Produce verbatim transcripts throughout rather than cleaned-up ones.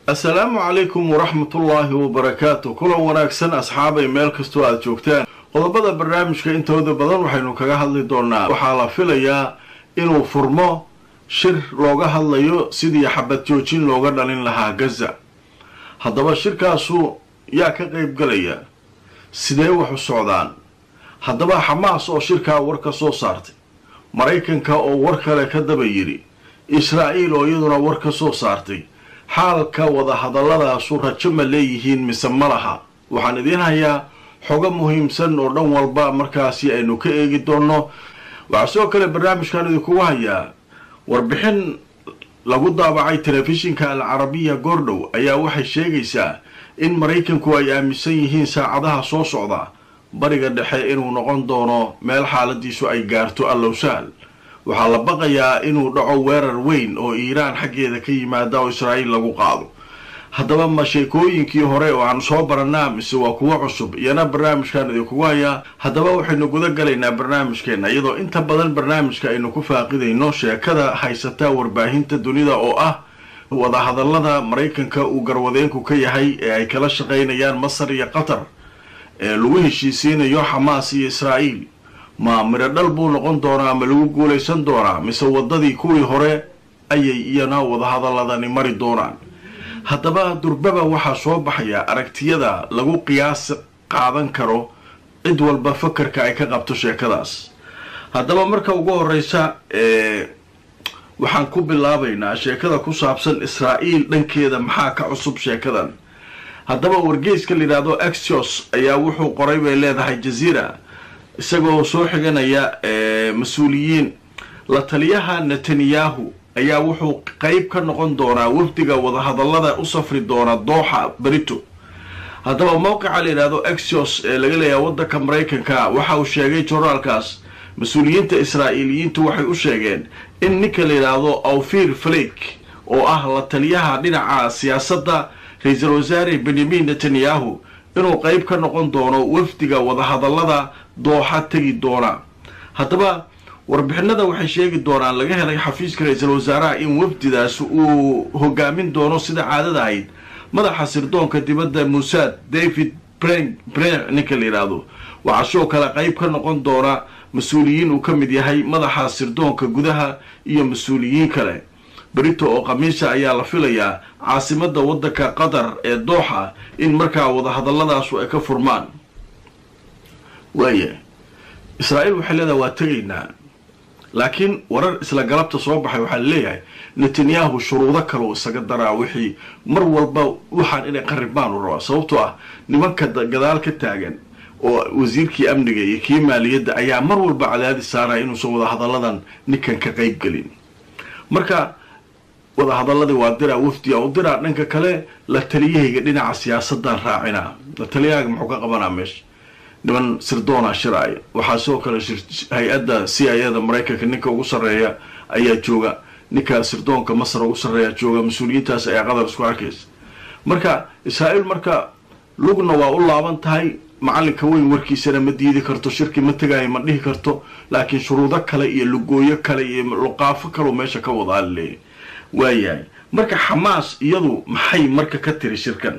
السلام عليكم ورحمة الله وبركاته. كل وناكسن أصحابي ميل كستو aad joogtaan qodobada barnaamijka intooda badan waxaynu kaga hadli doonaa waxa la filayaa inuu furmo shir looga hadlayo sidii xabad joojin looga dhalin lahaa Gaza. haddaba shirkaasu yaa ka qayb galaya sidee wax u socdaan haddaba Xamaas oo shirka war ka soo saartay Mareykanka oo war kale ka daba yiri Israa'iil oo iyaduna war ka soo saartay xaalka wada hadalladaas u rajo ma leeyihiin mise malaha waxaan idin hayaa xogo muhiimsan oo dhan walba markaasi aynu ka eegi doono waxa soo kale barnaamijkan idinku hayaa warbixin lagu daabacay telefishinka Al-Arabiya Goordhow ayaa waxay sheegaysaa in Mareykanku ay aaminsan yihiin saacadaha soo socda bariga dhexe inuu noqon doono meel xaaladiisu ay gaarto allowsaal waxaa la baqayaa inuu dhaco weerar weyn oo Iiraan xaggeeda ka yimaada oo Israa'iil lagu qaado. haddaba ma sheekooyinkii hore oo aan soo baranaa mise waa kuwa cusub iyana barnaamijkan idinku hayaa haddaba waxaynu guda galaynaa barnaamijkeena iyadoo inta badan barnaamijka aynu ku faaqidayno sheekada haysata warbaahinta dunida oo ah wada hadallada Mareykanka uu garwadeenku ka yahay ee ay kala shaqeynayaan Masar iyo Qatar ee lagu heshiisiinayo Xamaas iyo Israa'iil ma mira dhal buu noqon doonaa ama lagu guuleysan doonaa mise wadadii kuwii hore ayay iyana wada hadalladani mari doonaan. haddaba durbaba waxaa soo baxaya aragtiyada lagu qiyaas qaadan karo cid walba fakarka ay ka qabto sheekadaas. haddaba marka ugu horeysa ee waxaan ku bilaabaynaa sheekada ku saabsan Israa'iil dhankeeda maxaa ka cusub sheekadan. haddaba wargeyska la yiraahdo Axios ayaa wuxuu qoray bay leedahay Jazeera isagoo soo xiganaya ee mas'uuliyiin la taliyaha Netanyahu ayaa wuxuu qayb ka noqon doonaa wafdiga wada hadallada u safri doona Doha berito. haddaba mowqica la yiraahdo Axios ee laga leeyahay waddanka Mareykanka waxa uu sheegay journalkaas mas'uuliyiinta Israa'iiliyiintu waxay u sheegeen in ninka la yiraahdo Ophir Flake oo ah la taliyaha dhinaca siyaasadda ra'iisul wasaare Benjamin Netanyahu inuu qayb ka noqon doono wafdiga wada hadallada Doha tagi doona. haddaba warbixinada waxay sheegi doonaan laga helay xafiiska ra'iisul wasaaraha in wafdidaas uu hogaamin doono sida caadada ahayd madaxa sirdoonka dibadda Mossad David Brin Brin ninka la yiraahdo waxa soo kale qayb ka noqon doona mas'uuliyiin uu ka mid yahay madaxa sirdoonka gudaha iyo mas'uuliyiin kale. berito oo khamiisa ayaa la filayaa caasimadda waddanka Qatar ee Doha in markaa wada hadalladaas ay ka furmaan. waaye Israa'iil waxay leedahay waa tagaynaa laakiin warar isla galabta soo baxay waxa leeyahay Netanyahu shuruudo kale oo isaga daraa wixii mar walba waxaan inay qaribaan u rabo sababtoo ah nimanka gadaal ka taagan oo wasiirkii amniga iyo kii maaliyadda ayaa mar walba cadaadis saaray inuu soo wada hadalladan ninkan ka qayb galin. marka wada hadalladii waa diraa wafdiga u diraa dhanka kale la taliyahayga dhinaca siyaasaddan raacina la taliyahayga muxuu ka qabanaa meesha niman sirdoona shiraay waxaa soo kale hay-adda C I A da Mareykanka ninka ugu sarreeya ayaa jooga ninka sirdoonka Masar ugu sarreeya jooga mas'uuliyiintaas ayaa qadar isku arkaysa. marka Israa'iil marka lugna waa u laaban tahay macalinka weyn warkiisana ma diidi karto shirki ma tagay ma dhihi karto laakiin shuruudo kale iyo lugooyo kale iyo luqaafo kale meesha ka wada leeyahay. waayahay marka Xamaas iyadu maxay marka ka tiri shirkan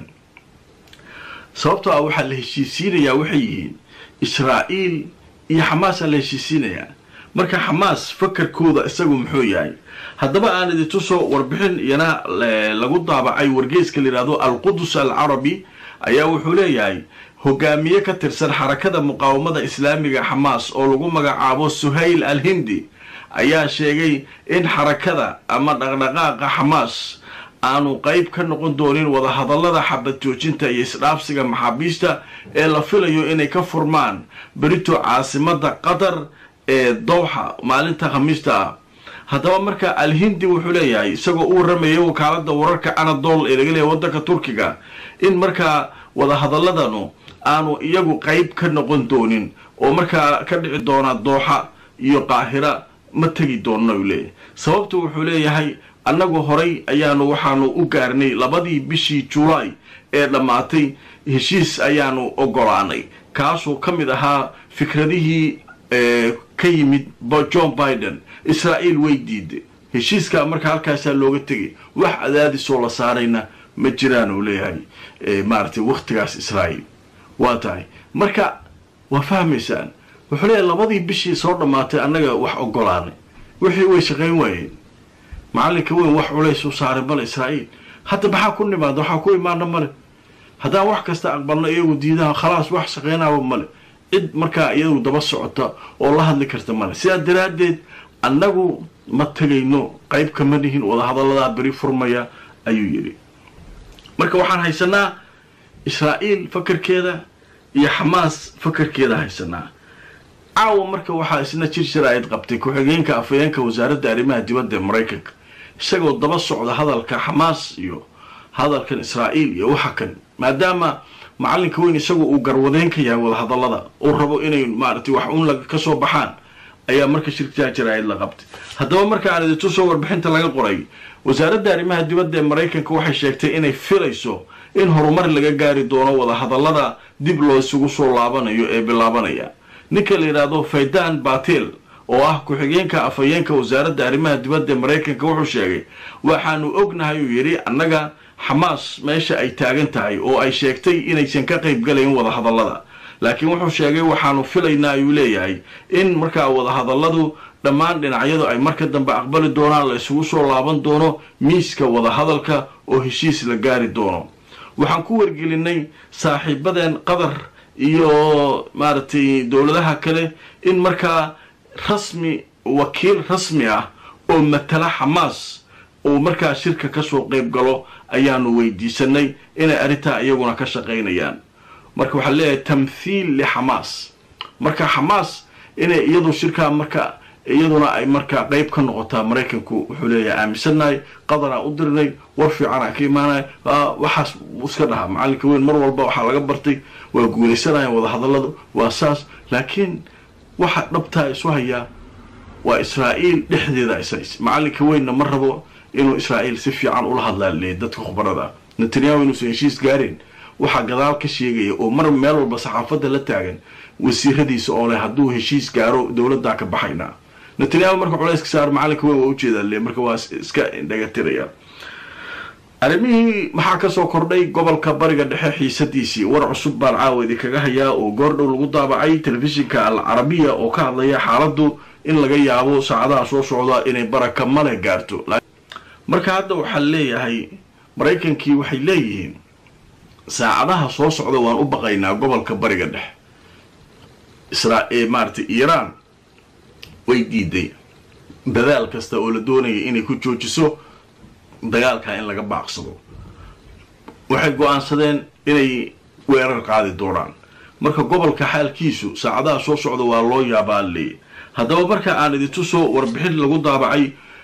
sababtoo ah waxa la heshiisiinayaa waxay yihiin Israa'iil iyo Xamaas la heshiisiinayaa. marka Xamaas fakarkooda isagu muxuu yahay haddaba aan idin tuso warbixin iyana lagu daabacay wargeyska la yiraahdo Al-Quds Al-Arabi ayaa wuxuu leeyahay hogaamiye ka tirsan xarakada muqaawamada islaamiga Xamaas oo lagu magacaabo Suhayl Al-Hindi ayaa sheegay in xarakada ama dhaqdhaqaaqa Xamaas aanu qayb ka noqon doonin wada hadallada xabad joojinta iyo isdhaafsiga maxaabiista ee la filayo inay ka furmaan berito caasimadda Qatar ee Doha maalinta Khamiista. haddaba marka Al-Hindi wuxuu leeyahay isagoo uu rameeyay wakaaladda wararka Anadolu ee laga leeyahay waddanka Turkiga in marka wada hadalladanu aanu iyagu qayb ka noqon doonin oo marka ka dhici doona Doha iyo Qaahira ma tagi doono leeyahay. sababtu wuxuu leeyahay annagu horay ayaanu waxaanu u gaarnay labadii bishii July ee dhamaatay heshiis ayaanu ogolaanay kaasoo ka mid ahaa fikradihii ka yimid Joe Biden. Israa'iil way diiday heshiiska marka halkaas looga tagay wax cadaadis oo la saarayna ma jiraan uu leeyahay maaragtay waqtigaas israa'iil waa tahay marka waa fahmaysaan wuxuu leeyahay labadii bishii soo dhammaatay annaga wax ogolaanay wixii way shaqayn waayeen macallinka weyn wax culays u saaray male israa'iil hadda maxaa ku nimaada waxaa ku imaana male haddaan wax kasta aqbalno iyagu diidaha khalaas wax shaqaynaaba male cid markaa iyadu daba socota oo la hadli karta male sidaa daraaddeed annagu ma tegayno qayb kama nihin wadahadalladaa beri furmaya ayuu yidhi marka waxaan haysanaa israa'iil fakarkeeda iyo xamaas fakarkeeda haysanaa caawa marka waxaa isna jir jaraa'id qabtay ku-xigeenka afhayeenka wasaaradda arrimaha dibadda ee maraykanka isagoo daba socda hadalka xamaas iyo hadalkan israa'iil iyo waxa kan maadaama macallinka weyn isagu uu garwadeen ka yahay wadahadallada uu rabo inay maaragtay wax uun ka soo baxaan ayaa marka shirkaa jaraa'id la qabtay haddaba marka aan idintu soo warbixinta laga qoray wasaaradda arrimaha dibadda ee maraykanka waxay sheegtay inay filayso in horumar laga gaari doono wadahadallada dib loo isugu soo laabanayo ee bilaabanaya ninka la yidhaahdo faydan batel oo ah ku-xigeenka afhayeenka wasaaradda arrimaha dibadda ee maraykanka wuxuu sheegay waxaanu ognahay uu yidhi annaga xamaas meesha ay taagan tahay oo ay sheegtay inaysan ka qayb galayn wadahadallada laakiin wuxuu sheegay waxaanu filaynaa ayuu leeyahay in markaa wadahadalladu dhammaan dhinacyadu ay marka dambe aqbali doonaan la isugu soo laaban doono miiska wadahadalka oo heshiis la gaari doono waxaan ku wargelinay saaxiibadeen qatar iyo maaragtay dowladaha kale in markaa rasmi wakiil rasmi ah oo matala xamaas oo markaa shirka kasoo qayb galo ayaanu weydiisanay inay arrintaa iyaguna ka shaqaynayaan marka waxaa leeyahay tamthiil lixamaas marka xamaas inay iyadu shirkaa marka iyaduna ay markaa qayb ka noqotaa maraykanku wuxuu leeyahay aaminsannahay qadaraan u dirnay war fiicanaan ka imaanay waxaas iska dhaha macallinka weyn mar walba waxaa laga bartay waa guulaysanayaan wadahadalladu waa saas laakiin waxa dhabtaa isu hayaa waa israa'iil dhexdeeda isays macallinka weynna ma rabo inuu israa'iil si fiican ula hadlaa leeyahay dadka khubarada netanyahu inuusan heshiis gaareen waxaa gadaal ka sheegaya oo mar meel walba saxaafadda la taagan wasiiradiisa oo leh hadduu heshiis gaaro dowladdaa ka baxaynaa netanyahu marka culayska saar macallinka weyn waa ujeedaa le marka waa iska indhagatiraya arrimihii maxaa kasoo kordhay gobolka bariga dhexe xiisadiisii war cusub baan caawadi kaga hayaa oo goordhow lagu daabacay telefishinka al carabiya oo ka hadlaya xaaladdu in laga yaabo saacadaha soo socda inay baraka male gaarto marka hadda waxaa leeyahay maraykankii waxay leeyihiin saacadaha soo socda waan u baqaynaa gobolka bariga dhexe israa- maaragtay iiraan way diiday dadaal kasta oo la doonaya inay ku joojiso dagaalka in laga baaqsado waxay go-aansadeen inay weerar qaadi doonaan marka gobolka xaalkiisu saacadaha soo socda waa loo yaabaa leey haddaba marka aan idintusoo warbixin lagu daabacay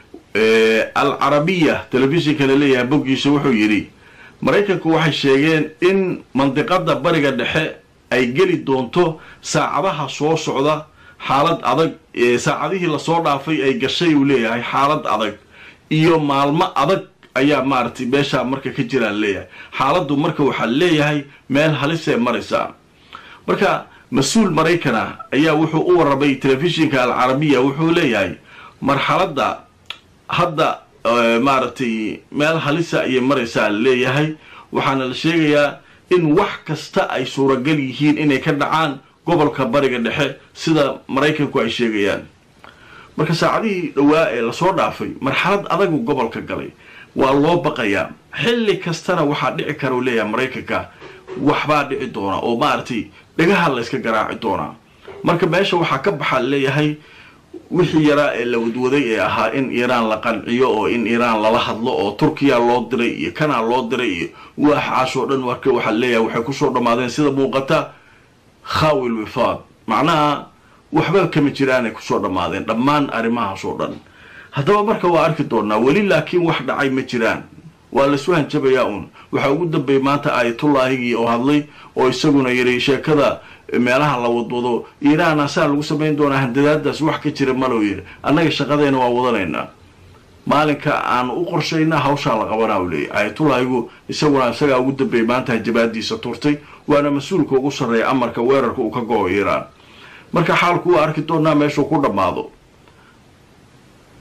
al carabiya telefishinka la leeyahay boggiisa wuxuu yidhi maraykanku waxay sheegeen in mandiqada bariga dhexe ay geli doonto saacadaha soo socda xaalad adag saacadihii lasoo dhaafay ay gashay uu leeyahay xaalad adag iyo maalmo adag ayaa maaragtay meeshaa marka ka jiraan leeyahay xaaladdu marka waxaa leeyahay meel halisee maraysaa marka mas-uul maraykana ayaa wuxuu u warramay telefishinka al carabiya wuxuu leeyahay marxaladda hadda maaragtay meel halisa ayay maraysaa leeyahay waxaana la sheegayaa in wax kasta ay suuragal yihiin inay ka dhacaan gobolka bariga dhexe sida maraykanku ay sheegayaan marka saacadihii dhowaa ee lasoo dhaafay marxalad adagu gobolka galay waa loo baqayaa xilli kastana waxaa dhici kara uu leeyahay maraykanka waxbaa dhici doona oo maaragtay dhagaha layska garaaci doonaa marka meesha waxaa ka baxaa leeyahay wixii yaraa ee la wadwaday ee ahaa in iiraan la qanciyo oo in iiraan lala hadlo oo turkiya loo diray iyo kanaa loo diray iyo waaxaasoo dhan marka waxaa leeyahay waxay kusoo dhammaadeen sida muuqata khaawil wifaad macnaha waxba kama jiraan ay kusoo dhammaadeen dhammaan arrimahaas oo dhan haddaba marka waa arki doonaa weli laakiin wax dhacay ma jiraan waa laysu hanjabayaa uun waxaa ugu dambeeyay maanta aayatullaahigii oo hadlay oo isaguna yidhi sheekada meelaha la wadwado iiraan asaa lagu samayn doonaa handadaadaas wax ka jira maloo yidhi annaga shaqadeena waa wadanaynaa maalinka aan u qorshaynaa hawshaa la qabanaa u leeyahy aayatullaahigu isaguna isagaa ugu dambeeyay maanta hanjabaadiisa turtay waana mas-uulka ugu sarreeya amarka weerarka uu ka go-o iiraan marka xaalku waa arki doonaa meeshuu ku dhammaado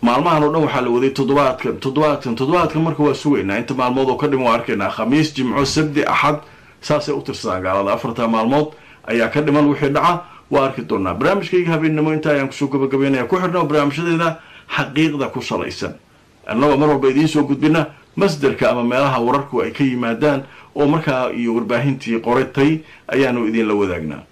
maalmahan oo dhan waxaa la waday toddobaadkan toddobaadkan toddobaadkan marka waa sugaynaa inta maalmood oo ka dhiman waa arkaynaa khamiis jimco sabti axad saasay u tirsadaan gaalada afartaa maalmood ayaa ka dhiman wixii dhaca waa arki doonaa barnaamijkayga habeennimo inta ayaan kusoo gabagabeynaya ku xidhno barnaamijyadeeda xaqiiqda ku salaysan annagoo mar walba idiin soo gudbina masdarka ama meelaha wararku ay ka yimaadaan oo markaa iyo warbaahintii qoratay ayaanu idinla wadaagnaa